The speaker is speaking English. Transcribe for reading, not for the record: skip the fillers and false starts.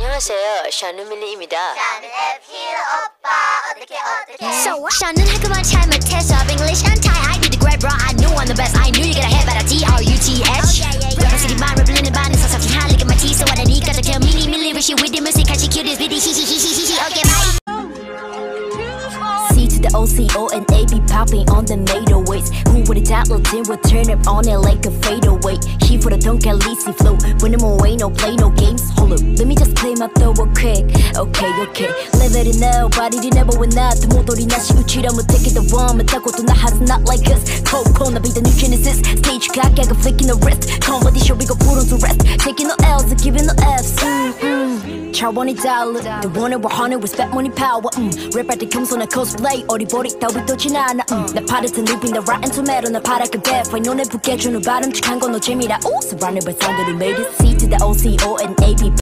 안녕하세요, 샤누밀리입니다. 샤는 학교만 잘못해서 English and Thai I did the great bro I knew I'm the best I knew you gotta have better D-R-U-T-H Rapper city man representing 반응 서섭지 한 lick of my teeth So I need to kill mini milli rishi with the music I should kill this video hihihihihi okay bye C to the O-C-O and A be popping on the 808s Who would have thought Lil Tim would turn up on it like a fadeaway He for the don't get lazy flow When I'm away no play no games Hold up, let me just play my throw real quick Okay, live it in nobody did never win that 또 모돌이 나시 우치라 못해 get the one 못하고도 나 has not like us Cold 나 be the new genesis Stage cock I got flicking the wrist Competition we go put on to rest Taking no L's and giving no F's 차원이 달라 The one over 100 respect money power Rap at the 겸손한 cosplay 어리버리 따위 떠진 않아 나 파르트 눕힌 the rotten tomato 나 파랗게 배파이 눈에 붓게 주는 바람직한 건 너 재미라 Surrounded by sound that made it C to the O-C-O and A-B